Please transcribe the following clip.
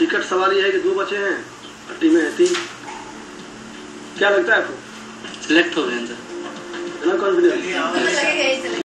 Ticket सवाल ये है कि 2 बचे हैं, टीमें हैं 3। क्या लगता है आपको? सिलेक्ट हो गए सर। कॉन्फिडेंस